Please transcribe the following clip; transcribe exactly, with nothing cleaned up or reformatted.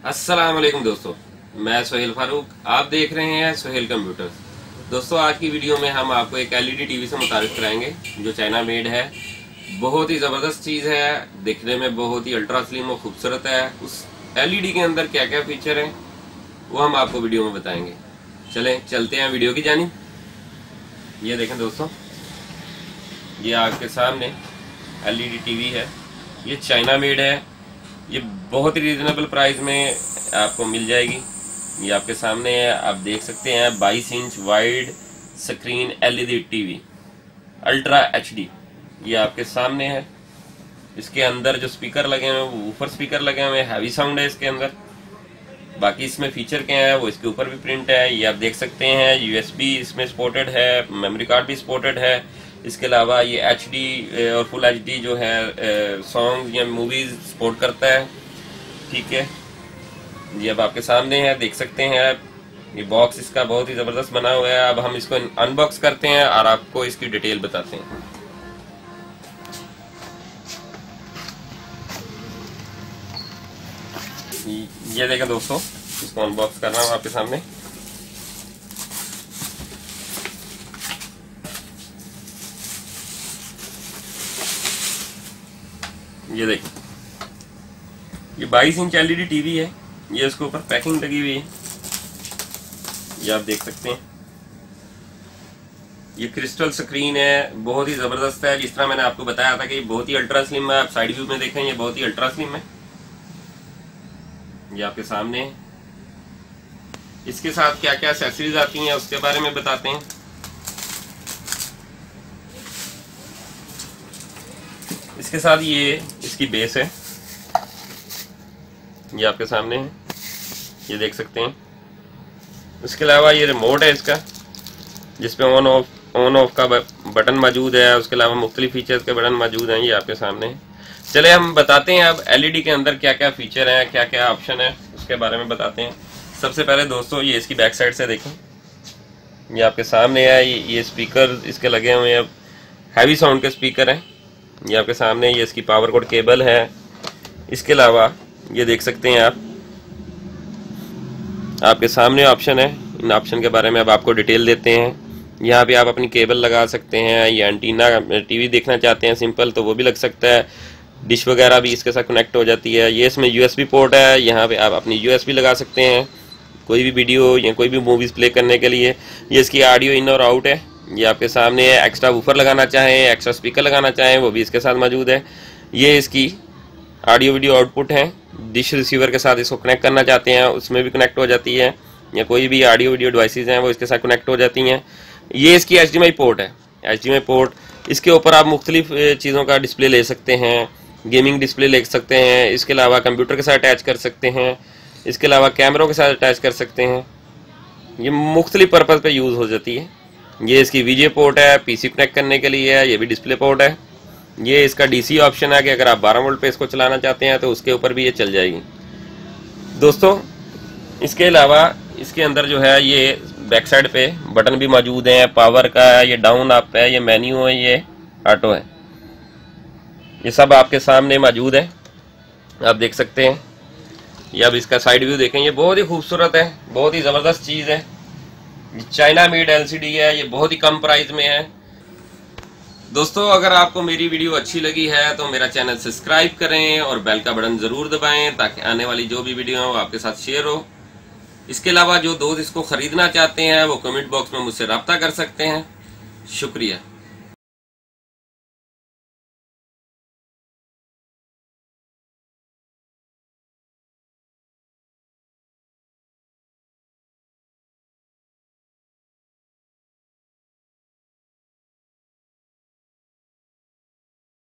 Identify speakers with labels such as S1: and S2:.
S1: अस्सलाम वालेकुम दोस्तों, मैं सोहेल फारूक। आप देख रहे हैं सोहेल कंप्यूटर्स। दोस्तों, आज की वीडियो में हम आपको एक एलईडी टीवी से मुतारिफ कराएंगे जो चाइना मेड है। बहुत ही ज़बरदस्त चीज़ है, दिखने में बहुत ही अल्ट्रा स्लिम और खूबसूरत है। उस एलईडी के अंदर क्या क्या फीचर हैं वो हम आपको वीडियो में बताएंगे। चलें चलते हैं वीडियो की जानिब। ये देखें दोस्तों, ये आपके सामने एलईडी टीवी है। ये चाइना मेड है। ये बहुत ही रीजनेबल प्राइस में आपको मिल जाएगी। ये आपके सामने है, आप देख सकते हैं। बाईस inch wide screen LED TV ultra HD, ये आपके सामने है। इसके अंदर जो स्पीकर लगे हुए हैं वो ऊपर स्पीकर लगे हुए हैं, हैवी साउंड है इसके अंदर। बाकी इसमें फीचर क्या है वो इसके ऊपर भी प्रिंट है, ये आप देख सकते हैं। यूएसबी इसमें सपोर्टेड है, मेमोरी कार्ड भी सपोर्टेड है। इसके अलावा ये एचडी और फुल एचडी जो है सॉन्ग या मूवीज सपोर्ट करता है। ठीक है, ये अब आपके सामने है, देख सकते हैं आप। ये बॉक्स इसका बहुत ही ज़बरदस्त बना हुआ है। अब हम इसको अनबॉक्स करते हैं और आपको इसकी डिटेल बताते हैं। ये देखें दोस्तों, इसको अनबॉक्स कर रहा हूँ आपके सामने। ये देखिए, ये बाईस इंच एलईडी टीवी है। ये इसके ऊपर पैकिंग लगी हुई है, ये आप देख सकते हैं। ये क्रिस्टल स्क्रीन है, बहुत ही जबरदस्त है। जिस तरह मैंने आपको बताया था कि बहुत ही अल्ट्रा स्लिम है। आप साइड व्यू में देखें, ये बहुत ही अल्ट्रा स्लिम है। ये आपके सामने है। इसके साथ क्या क्या एक्सेसरीज आती हैं उसके बारे में बताते हैं। इसके साथ ये इसकी बेस है, ये आपके सामने है, ये देख सकते हैं। इसके अलावा ये रिमोट है इसका, जिसपे ऑन ऑफ ऑन ऑफ का बटन मौजूद है। उसके अलावा मुख्तलिफ फीचर्स के बटन मौजूद हैं, ये आपके सामने है। चले हम बताते हैं अब एलईडी के अंदर क्या क्या फीचर हैं, क्या क्या ऑप्शन है, उसके बारे में बताते हैं। सबसे पहले दोस्तों, ये इसकी बैक साइड से देखें, ये आपके सामने है। ये स्पीकर इसके लगे हुए हैं, हैवी साउंड के स्पीकर हैं। ये आपके सामने, ये इसकी पावर कोड केबल है। इसके अलावा ये देख सकते हैं आप, आपके सामने ऑप्शन है। इन ऑप्शन के बारे में अब आपको डिटेल देते हैं। यहाँ पे आप अपनी केबल लगा सकते हैं, या एंटीना टीवी देखना चाहते हैं सिंपल तो वो भी लग सकता है। डिश वगैरह भी इसके साथ कनेक्ट हो जाती है। ये इसमें यूएसबी पोर्ट है, यहाँ पे आप अपनी यूएसबी लगा सकते हैं कोई भी वीडियो या कोई भी मूवीज़ प्ले करने के लिए। ये इसकी ऑडियो इन और आउट है, ये आपके सामने है। एक्स्ट्रा वूफर लगाना चाहें, एक्स्ट्रा स्पीकर लगाना चाहें वो भी इसके साथ मौजूद है। ये इसकी ऑडियो वीडियो आउटपुट है। डिश रिसीवर के साथ इसको कनेक्ट करना चाहते हैं उसमें भी कनेक्ट हो जाती है, या कोई भी ऑडियो वीडियो डिवाइसेस हैं वो इसके साथ कनेक्ट हो जाती हैं। ये इसकी H D M I port है, H D M I port. इसके ऊपर आप मुख्तलिफ चीज़ों का डिस्प्ले ले सकते हैं, गेमिंग डिस्प्ले ले सकते हैं। इसके अलावा कंप्यूटर के साथ अटैच कर सकते हैं। इसके अलावा कैमरों के साथ अटैच कर सकते हैं। ये मुख्तलिफ पर्पज़ पे यूज़ हो जाती है। ये इसकी वीजे पोर्ट है, पीसी कनेक्ट करने के लिए है। ये भी डिस्प्ले पोर्ट है। ये इसका डीसी ऑप्शन है कि अगर आप बारह वोल्ट पे इसको चलाना चाहते हैं तो उसके ऊपर भी ये चल जाएगी दोस्तों। इसके अलावा इसके अंदर जो है ये बैक साइड पे बटन भी मौजूद हैं। पावर का है, ये डाउन अप है, ये मेन्यू है, ये ऑटो है। ये सब आपके सामने मौजूद है, आप देख सकते हैं। ये अब इसका साइड व्यू देखें, ये बहुत ही खूबसूरत है, बहुत ही ज़बरदस्त चीज़ है। चाइना मेड एलसीडी है, ये बहुत ही कम प्राइस में है। दोस्तों, अगर आपको मेरी वीडियो अच्छी लगी है तो मेरा चैनल सब्सक्राइब करें और बेल का बटन ज़रूर दबाएं ताकि आने वाली जो भी वीडियो हो आपके साथ शेयर हो। इसके अलावा जो दोस्त इसको ख़रीदना चाहते हैं वो कमेंट बॉक्स में मुझसे रब्ता कर सकते हैं। शुक्रिया।